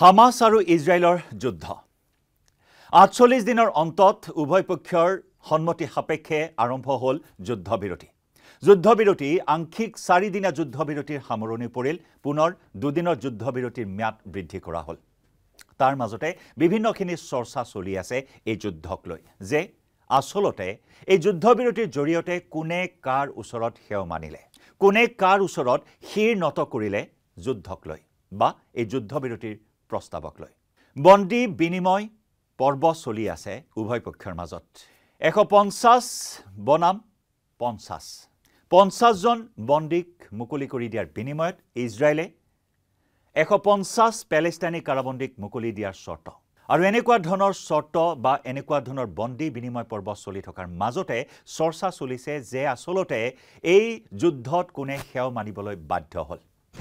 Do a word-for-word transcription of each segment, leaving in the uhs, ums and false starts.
Hamas আৰু ইজৰাইলৰ যুদ্ধ আঠচল্লিশ দিনৰ অন্তত উভয় পক্ষৰ সন্মতি সাপেক্ষে আৰম্ভ হ'ল যুদ্ধবিৰতি যুদ্ধবিৰতি আংশিক চাৰি দিনা যুদ্ধবিৰতিৰ সামৰণি পৰিল পুনৰ দুদিনৰ যুদ্ধবিৰতিৰ ম্যাদ বৃদ্ধি কৰা হ'ল তাৰ মাজতে বিভিন্নখিনি চৰ্চা চলি আছে এই যুদ্ধক লৈ যে আসলতে এই যুদ্ধবিৰতিৰ জৰিয়তে কোনে কাৰ ওচৰত হেও মানিলে কোনে কাৰ ওচৰত শিৰ নত কৰিলে যুদ্ধক লৈ বা এই যুদ্ধবিৰতিৰ প্ৰস্তাৱক লৈ বন্দী বিনিময় পৰ্ব চলি আছে উভয় পক্ষৰ মাজত এশ পঞ্চাছ বনাম পঞ্চাছ পঞ্চাছ জন বন্দীক মুকলি কৰি দিয়াৰ বিনিময়ত ইজৰাইলে এশ পঞ্চাছ পেলেষ্টাইনী কাৰাবন্দীক মুকলি দিয়াৰ চৰ্ত আৰু এনেকুৱা ধৰণৰ চৰ্ত বা এনেকুৱা ধৰণৰ বন্দী বিনিময় পৰ্ব চলি থকাৰ মাজতে চৰ্চা চলিছে যে আসলতে এই যুদ্ধত কোনে হেও মানিবলৈ বাধ্য হ'ল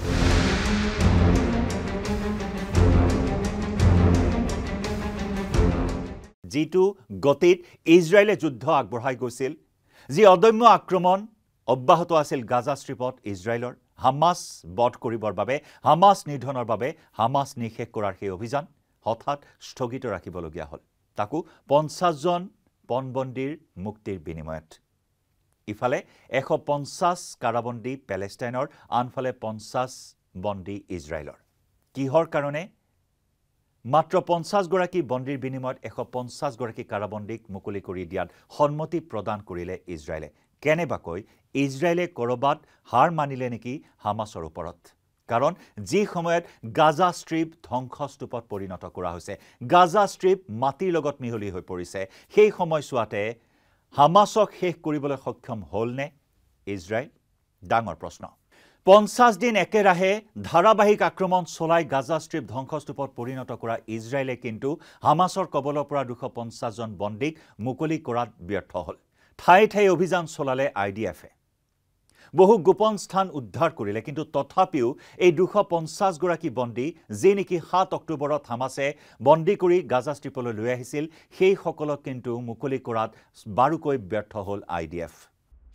যিটো গতিত ইজৰাইলে যুদ্ধ আগবঢ়াই গৈছিল যি অদম্য আক্ৰমণ অব্যাহত আছিল গাজা ষ্ট্ৰিপত ইজৰাইলৰ হামাস বধ কৰিবৰ বাবে হামাস নিধনৰ বাবে হামাস নিশেষ কৰাৰ সেই অভিযান হঠাৎ স্থগিত ৰাখিবলগীয়া হ'ল তাকো পঞ্চাছ জন পণবন্দীৰ মুক্তিৰ বিনিময়ত ইফালে এশ পঞ্চাছ কাৰাবন্দী পেলেষ্টাইনৰ আনফালে পঞ্চাছ বন্দী ইজৰাইলৰ কিহৰ কাৰণে মাত্ৰ পঞ্চাছ গৰাকী বন্দীৰ বিনিময়ত এশ পঞ্চাছ গৰাকী কাৰাবন্দীক মুকলি কৰি দিয়াত সন্মতি প্ৰদান কৰিলে ইজৰাইলে কেনেবাকৈ ইজৰাইলে কৰবাত হাৰ মানিলে নেকি হামাছৰ ওপৰত কাৰণ যি সময়ত গাজা ষ্ট্ৰিপ ধ্বংসস্তূপত পৰিণত কৰা হৈছে গাজা ষ্ট্ৰিপ মাটিৰ লগত মিহলি হৈ পৰিছে সেই সময়ছোৱাতে হামাছক শেষ কৰিবলৈ সক্ষম হ'লনে ইজৰাইল ডাঙৰ প্ৰশ্ন পঞ্চাছ দিন একেৰাহে ধাৰাবাহিক আক্ৰমণ চলাই গাজা ষ্ট্ৰিপ ধ্বংসস্তূপত পৰিণত কৰা ইজৰাইলে কিন্তু হামাছৰ কবলৰ পৰা দুশ পঞ্চাছ জন বন্দীক মুকলি কৰাত ব্যৰ্থ হ'ল ঠাই ঠাই অভিযান চলালে আই ডি এফে বহু গোপন স্থান উদ্ধাৰ কৰিলে কিন্তু তথাপিও এই দুশ পঞ্চাছ গৰাকী বন্দী যি নেকি সাত অক্টোবৰত হামাছে বন্দী কৰি গাজা ষ্ট্ৰিপলৈ লৈ আহিছিল সেই সকলক কিন্তু মুকলি কৰাত বাৰুকৈ ব্যৰ্থ হ'ল আই ডি এফ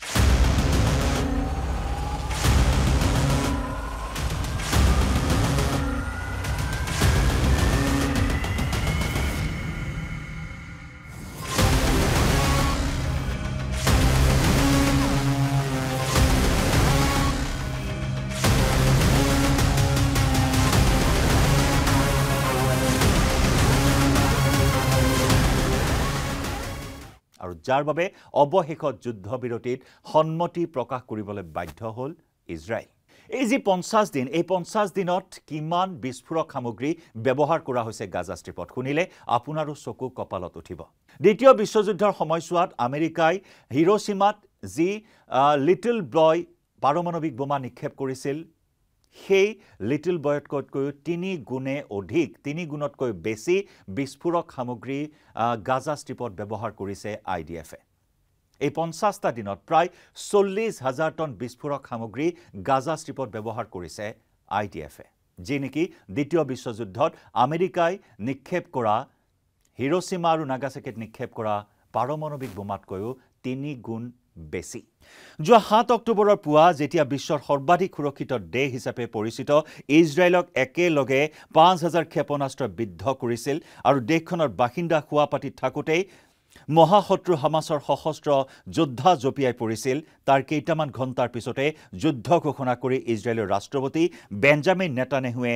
আৰু যাৰ বাবে অৱশেষত যুদ্ধবিৰতিত সন্মতি প্ৰকাশ কৰিবলৈ বাধ্য হ'ল ইজৰাইল এই যি পঞ্চাছ দিন এই পঞ্চাছ দিনত কিমান বিস্ফোৰক সামগ্ৰী ব্যৱহাৰ কৰা হৈছে গাজা ষ্ট্ৰিপত শুনিলে আপোনাৰো চকু কপালত উঠিব দ্বিতীয় বিশ্বযুদ্ধৰ সময়ছোৱাত আমেৰিকাই হিৰোশ্বিমাত যি লিটল বয় পাৰমাণৱিক বোমা নিক্ষেপ কৰিছিল সেই লিটল বয়তকৈ তিনি গুণে অধিক তিনি গুণতকৈ বেছি বিস্ফোৰক সামগ্ৰী গাজা ষ্ট্ৰিপত ব্যৱহাৰ কৰিছে আই ডি এফে এই পঞ্চাছটা দিনত প্ৰায় চল্লিছ হাজাৰ টন বিস্ফোৰক সামগ্ৰী গাজা ষ্ট্ৰিপত ব্যৱহাৰ কৰিছে আই ডি এফে যি নেকি দ্বিতীয় বিশ্বযুদ্ধত আমেৰিকাই নিক্ষেপ কৰা হিৰোশ্বিমা আৰু নাগাসাকিত নিক্ষেপ কৰা পাৰমাণৱিক বোমাতকৈও তিনি গুণ বেছি যোৱা সাত অক্টোবৰৰ পুৱা যেতিয়া বিশ্বৰ সৰ্বাধিক সুৰক্ষিত দেশ হিচাপে পৰিচিত ইজৰাইলক একেলগে পাঁচ হাজাৰ ক্ষেপণাস্ত্ৰ বিদ্ধ কৰিছিল আৰু দেশখনৰ বাসিন্দা খোৱাপাতিত থাকোঁতেই মহাশত্ৰু হামাছৰ সশস্ত্ৰ যোদ্ধা জঁপিয়াই পৰিছিল তাৰ কেইটামান ঘণ্টাৰ পিছতে যুদ্ধ ঘোষণা কৰি ইজৰাইলৰ ৰাষ্ট্ৰপতি বেঞ্জামিন নেতানেহুৱে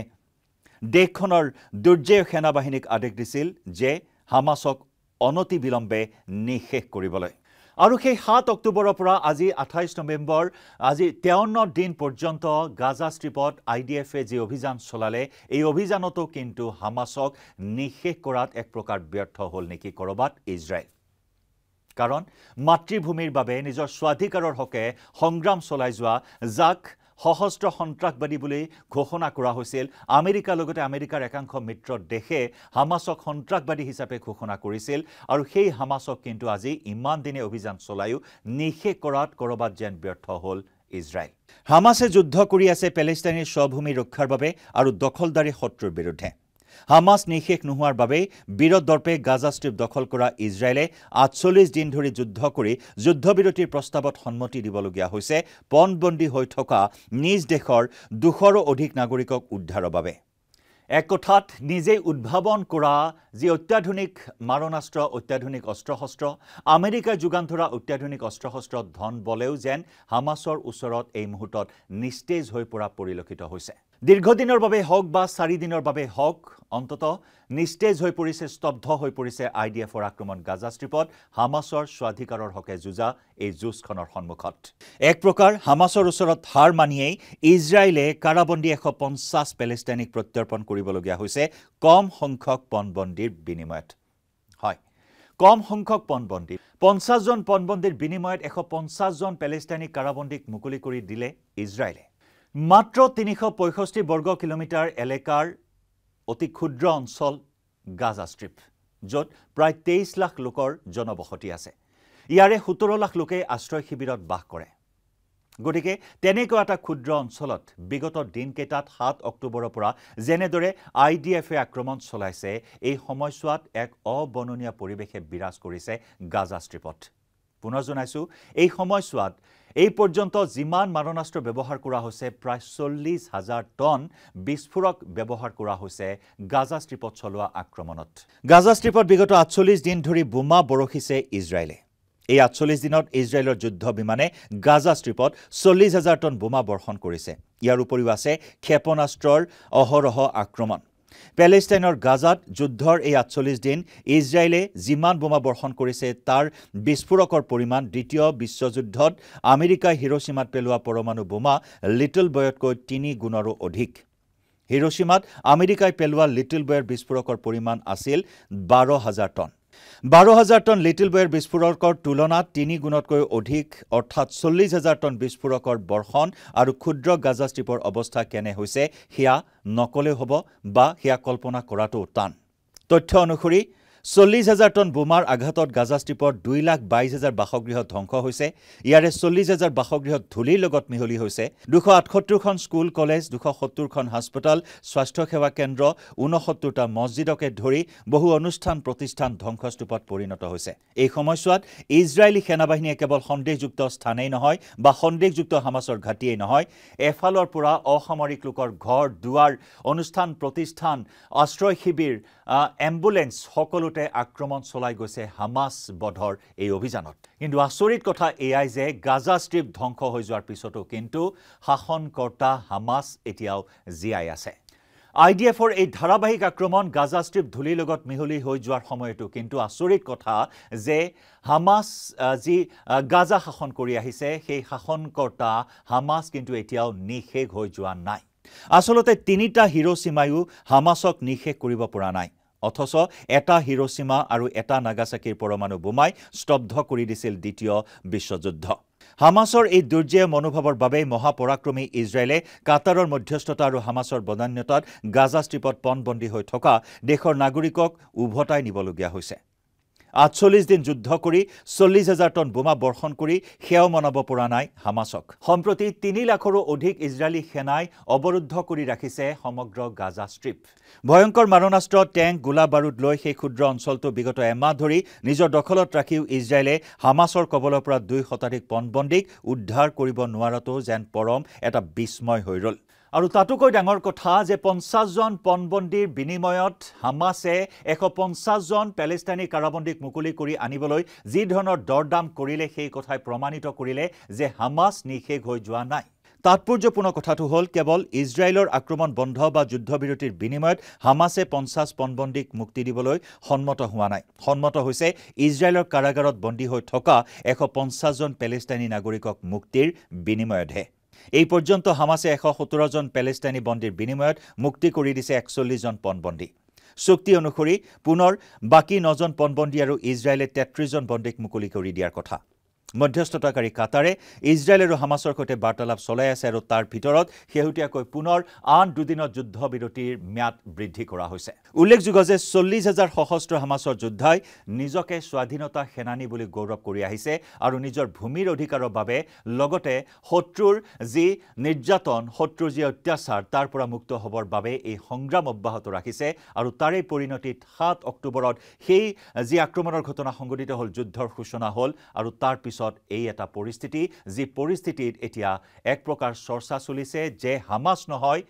দেশখনৰ দুৰ্যয় সেনাবাহিনীক আদেশ দিছিল যে হামাছক অনতি বিলম্বে নিশেষ কৰিবলৈ আৰু সেই সাত অক্টোবৰৰ পৰা আজি আঠাইছ নৱেম্বৰ আজি তেৱন্ন দিন পৰ্যন্ত গাজা ষ্ট্ৰিপত আই ডি এফে যি অভিযান চলালে এই অভিযানতো কিন্তু হামাছক নিশেষ কৰাত এক প্ৰকাৰ ব্যৰ্থ হ'ল নেকি কৰবাত ইজৰাইল কাৰণ মাতৃভূমিৰ বাবে নিজৰ স্বাধিকাৰৰ হকে সংগ্ৰাম চলাই যোৱা যাক সশস্ত্ৰ সন্ত্ৰাসবাদী বুলি ঘোষণা কৰা হৈছিল আমেৰিকাৰ লগতে আমেৰিকাৰ একাংশ মিত্ৰ দেশে হামাছক সন্ত্ৰাসবাদী হিচাপে ঘোষণা কৰিছিল আৰু সেই হামাছক কিন্তু আজি ইমান দিনে অভিযান চলায়ো নিশেষ কৰাত কৰবাত যেন ব্যৰ্থ হ'ল ইজৰাইল হামাছে যুদ্ধ কৰি আছে পেলেষ্টাইনীৰ স্বভূমি ৰক্ষাৰ বাবে আৰু দখলদাৰী শত্ৰুৰ বিৰুদ্ধে হামাস নিশেষ নোহোৱাৰ বাবে বিৰোধ দৰ্পে গাজা ষ্ট্ৰিপ দখল কৰা ইজৰাইলে আঠচল্লিশ দিন ধৰি যুদ্ধ কৰি যুদ্ধবিৰতিৰ প্ৰস্তাৱত সন্মতি দিবলগীয়া হৈছে পণবন্দী হৈ থকা নিজ দেশৰ দুশৰো অধিক নাগৰিকক উদ্ধাৰৰ বাবে এক কথাত নিজে উদ্ভাৱন কৰা যি অত্যাধুনিক মাৰণাস্ত্ৰ অত্যাধুনিক অস্ত্ৰ-শস্ত্ৰ আমেৰিকা যোগান ধৰা অত্যাধুনিক অস্ত্ৰ-শস্ত্ৰ ধন বলেও যেন হামাছৰ ওচৰত এই মুহূৰ্তত নিস্তেজ হৈ পৰা পৰিলক্ষিত হৈছে দীৰ্ঘদিনৰ বাবে হওক বা চাৰি দিনৰ বাবে হওক অন্তত নিস্তেজ হৈ পৰিছে স্তব্ধ হৈ পৰিছে আইডিএফৰ আক্ৰমণ গাজা ষ্ট্ৰীপত হামাছৰ স্বাধিকাৰৰ হকে যুঁজা এই যুঁজখনৰ সন্মুখত এক প্ৰকাৰ হামাছৰ ওচৰত হাৰ মানিয়েই ইজৰাইলে কাৰাবন্দী এশ পঞ্চাছ পেলেষ্টাইনিক প্ৰত্যৰ্পণ কৰিবলগীয়া হৈছে কম সংখ্যক পণবন্দীৰ বিনিময়ত হয় কম সংখ্যক পণবন্দী পঞ্চাছ জন পণবন্দীৰ বিনিময়ত এশ পঞ্চাছ জন পেলেষ্টাইনিক কাৰাবন্দীক মুকলি কৰি দিলে ইজৰাইলে মাত্ৰ তিনিশ পঁয়ষষ্ঠি বৰ্গ কিলোমিটাৰ এলেকাৰ অতি ক্ষুদ্ৰ অঞ্চল গাজা ষ্ট্ৰীপ য'ত প্ৰায় তেইছ লাখ লোকৰ জনবসতি আছে ইয়াৰে সোতৰ লাখ লোকে আশ্ৰয় শিবিৰত বাস কৰে গতিকে তেনেকৈ এটা ক্ষুদ্ৰ অঞ্চলত বিগত দিনকেইটাত সাত অক্টোবৰৰ পৰা যেনেদৰে আইডিএফে আক্ৰমণ চলাইছে এই সময়ছোৱাত এক অবৰ্ণনীয় পৰিৱেশে বিৰাজ কৰিছে গাজা ষ্ট্ৰীপত পুনৰ জনাইছোঁ এই সময়ছোৱাত এই পৰ্যন্ত যিমান মাৰণাস্ত্ৰ ব্যৱহাৰ কৰা হৈছে প্ৰায় চল্লিছ হাজাৰ টন বিস্ফোৰক ব্যৱহাৰ কৰা হৈছে গাজা ষ্ট্ৰীপত চলোৱা আক্ৰমণত গাজা ষ্ট্ৰীপত বিগত আঠচল্লিছ দিন ধৰি বোমা বৰষিছে ইজৰাইলে এই আঠচল্লিছ দিনত ইজৰাইলৰ যুদ্ধ বিমানে গাজা ষ্ট্ৰীপত চল্লিছ হাজাৰ টন বোমা বৰ্ষণ কৰিছে ইয়াৰ উপৰিও আছে ক্ষেপণাস্ত্ৰৰ অহৰহ আক্ৰমণ পেলেষ্টাইনৰ গাজাত যুদ্ধৰ এই আঠচল্লিছ দিন ইজৰাইলে যিমান বোমা বৰ্ষণ কৰিছে তাৰ বিস্ফোৰকৰ পৰিমাণ দ্বিতীয় বিশ্বযুদ্ধত আমেৰিকাই হিৰোশ্বিমাত পেলোৱা পৰমাণু বোমা লিটল বয়তকৈ তিনি গুণৰো অধিক হিৰোশ্বিমাত আমেৰিকাই পেলোৱা লিটল বয়ৰ বিস্ফোৰকৰ পৰিমাণ আছিল বাৰ হাজাৰ টন বাৰ হাজাৰ টন লিটল বয়ৰ বিস্ফোৰকৰ তুলনাত তিনি গুণতকৈ অধিক অৰ্থাৎ চল্লিছ হাজাৰ টন বিস্ফোৰকৰ বৰ্ষণ আৰু ক্ষুদ্ৰ গাজা ষ্ট্ৰীপৰ অৱস্থা কেনে হৈছে সেয়া নকলে হ'ব বা সেয়া কল্পনা কৰাটো টান তথ্য অনুসৰি চল্লিছ হাজাৰ টন বোমাৰ আঘাতত গাজা ষ্ট্ৰীপৰ দুই লাখ বাইছ হাজাৰ বাসগৃহ ধ্বংস হৈছে ইয়াৰে চল্লিছ হাজাৰ বাসগৃহ ধূলিৰ লগত মিহলি হৈছে দুশ আঠসত্তৰখন স্কুল কলেজ দুশ সত্তৰখন হাস্পতাল স্বাস্থ্যসেৱা কেন্দ্ৰ ঊনসত্তৰটা মছজিদকে ধৰি বহু অনুষ্ঠান প্ৰতিষ্ঠান ধ্বংসস্তূপত পৰিণত হৈছে এই সময়ছোৱাত ইজৰাইলী সেনাবাহিনীয়ে কেৱল সন্দেহযুক্ত স্থানেই নহয় বা সন্দেহযুক্ত হামাছৰ ঘাটিয়েই নহয় এফালৰ পৰা অসামৰিক লোকৰ ঘৰ দুৱাৰ অনুষ্ঠান প্ৰতিষ্ঠান আশ্ৰয় শিবিৰ এম্বুলেন্স সকলো আক্ৰমণ চলাই গৈছে হামাছ বধৰ এই অভিযানত কিন্তু আচৰিত কথা এয়াই যে গাজা ষ্ট্ৰীপ ধ্বংস হৈ যোৱাৰ পিছতো কিন্তু শাসনকৰ্তা হামাছ এতিয়াও জীয়াই আছে আইডিএফৰ এই ধাৰাবাহিক আক্ৰমণ গাজা ষ্ট্ৰীপ ধূলিৰ লগত মিহলি হৈ যোৱাৰ সময়তো কিন্তু আচৰিত কথা যে হামাছ যি গাজা শাসন কৰি আহিছে সেই শাসনকৰ্তা হামাছ কিন্তু এতিয়াও নিশেষ হৈ যোৱা নাই আচলতে তিনিটা হিৰোশ্বিমায়ো হামাছক নিশেষ কৰিব পৰা নাই অথচ এটা হিৰোশ্বিমা আৰু এটা নাগাসাকিৰ পৰমাণু বোমাই স্তব্ধ কৰি দিছিল দ্বিতীয় বিশ্বযুদ্ধ হামাছৰ এই দুৰ্জয় মনোভাৱৰ বাবে মহাপৰাক্ৰমী ইজৰাইলে কাটাৰৰ মধ্যস্থতা আৰু হামাছৰ বদান্যতাত গাজা ষ্ট্ৰীপত পণবন্দী হৈ থকা দেশৰ নাগৰিকক উভতাই নিবলগীয়া হৈছে আঠচল্লিছ দিন যুদ্ধ কৰি চল্লিছ হাজাৰ টন বোমা বৰ্ষণ কৰি সেও মনাব পৰা নাই হামাছক সম্প্ৰতি তিনি লাখৰো অধিক ইজৰাইলী সেনাই অৱৰুদ্ধ কৰি ৰাখিছে সমগ্ৰ গাজা ষ্ট্ৰীপ ভয়ংকৰ মাৰণাস্ত্ৰ টেংক গোলা বাৰুদ লৈ সেই ক্ষুদ্ৰ অঞ্চলটো বিগত এমাহ ধৰি নিজৰ দখলত ৰাখিও ইজৰাইলে হামাছৰ কবলৰ পৰা দুই শতাধিক পণবন্দীক উদ্ধাৰ কৰিব নোৱাৰাটো যেন পৰম এটা বিস্ময় হৈ ৰল আৰু তাতোকৈ ডাঙৰ কথা যে পঞ্চাছ জন পণবন্দীৰ বিনিময়ত হামাছে এশ পঞ্চাছ জন পেলেষ্টাইনী কাৰাবন্দীক মুকলি কৰি আনিবলৈ যি ধৰণৰ দৰদাম কৰিলে সেই কথাই প্ৰমাণিত কৰিলে যে হামাছ নিশেষ হৈ যোৱা নাই তাৎপৰ্যপূৰ্ণ কথাটো হ'ল কেৱল ইজৰাইলৰ আক্ৰমণ বন্ধ বা যুদ্ধবিৰতিৰ বিনিময়ত হামাছে পঞ্চাছ পণবন্দীক মুক্তি দিবলৈ সন্মত হোৱা নাই সন্মত হৈছে ইজৰাইলৰ কাৰাগাৰত বন্দী হৈ থকা এশ পঞ্চাছ জন পেলেষ্টাইনী নাগৰিকক মুক্তিৰ বিনিময়তহে এই পৰ্যন্ত হামাছে এশ সত্তৰ জন পেলেষ্টাইনী বন্দীৰ বিনিময়ত মুক্তি কৰি দিছে একচল্লিছ জন পণবন্দী চুক্তি অনুসৰি পুনৰ বাকী নজন পণবন্দী আৰু ইজৰাইলে তেত্ৰিছ জন বন্দীক মুকলি কৰি দিয়াৰ কথা মধ্যস্থতাকাৰী কাটাৰে ইজৰাইল আৰু হামাছৰ সৈতে বাৰ্তালাপ চলাই আছে আৰু তাৰ ভিতৰত শেহতীয়াকৈ পুনৰ আন দুদিনৰ যুদ্ধবিৰতিৰ ম্যাদ বৃদ্ধি কৰা হৈছে উল্লেখযোগ্য যে চল্লিছ হাজাৰ সশস্ত্ৰ হামাছৰ যোদ্ধাই নিজকে স্বাধীনতা সেনানী বুলি গৌৰৱ কৰি আহিছে আৰু নিজৰ ভূমিৰ অধিকাৰৰ বাবে লগতে শত্ৰুৰ যি নিৰ্যাতন শত্ৰুৰ যি অত্যাচাৰ তাৰ পৰা মুক্ত হ'বৰ বাবে এই সংগ্ৰাম অব্যাহত ৰাখিছে আৰু তাৰে পৰিণতিত সাত অক্টোবৰত সেই যি আক্ৰমণৰ ঘটনা সংঘটিত হ'ল যুদ্ধৰ সূচনা হ'ল আৰু তাৰ পিছত এই এটা পৰিস্থিতি যি পৰিস্থিতিত এতিয়া এক প্ৰকাৰ চৰ্চা চলিছে যে হামাছ নহয়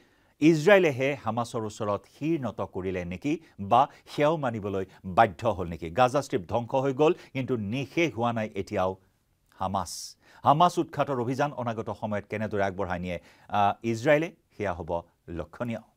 ইজৰাইলেহে হামাছৰ ওচৰত শিৰ নত কৰিলে নেকি বা সেয়াও মানিবলৈ বাধ্য হ'ল নেকি গাজা ষ্ট্ৰিপ ধ্বংস হৈ গ'ল কিন্তু নিশেষ হোৱা নাই এতিয়াও হামাছ হামাছ উৎখাতৰ অভিযান অনাগত সময়ত কেনেদৰে আগবঢ়াই নিয়ে ইজৰাইলে সেয়া হ'ব লক্ষণীয়